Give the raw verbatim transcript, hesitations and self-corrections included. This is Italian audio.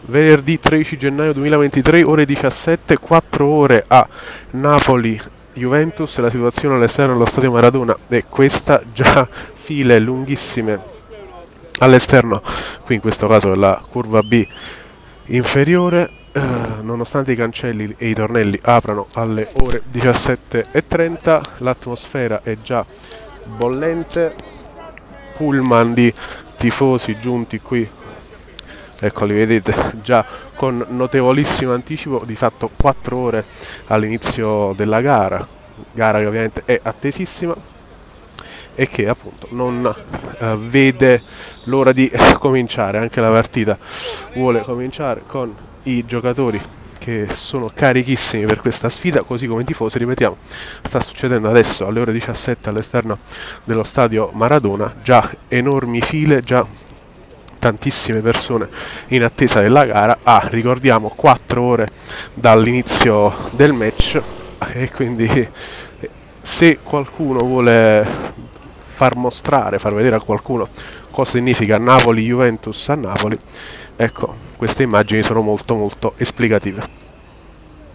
venerdì tredici gennaio duemilaventitré, ore diciassette, quattro ore a Napoli Juventus. La situazione all'esterno dello stadio Maradona è questa, già file lunghissime all'esterno, qui in questo caso della curva B inferiore, eh, nonostante i cancelli e i tornelli aprano alle ore diciassette e trenta, l'atmosfera è già bollente, pullman di tifosi giunti qui, eccoli, vedete, già con notevolissimo anticipo, di fatto quattro ore all'inizio della gara, gara che ovviamente è attesissima e che appunto non eh, vede l'ora di eh, cominciare. Anche la partita vuole cominciare con i giocatori che sono carichissimi per questa sfida, così come i tifosi. Ripetiamo, sta succedendo adesso alle ore diciassette all'esterno dello stadio Maradona, già enormi file, già tantissime persone in attesa della gara. Ah, ricordiamo, quattro ore dall'inizio del match, e quindi se qualcuno vuole far mostrare, far vedere a qualcuno cosa significa Napoli-Juventus a Napoli, ecco, queste immagini sono molto molto esplicative.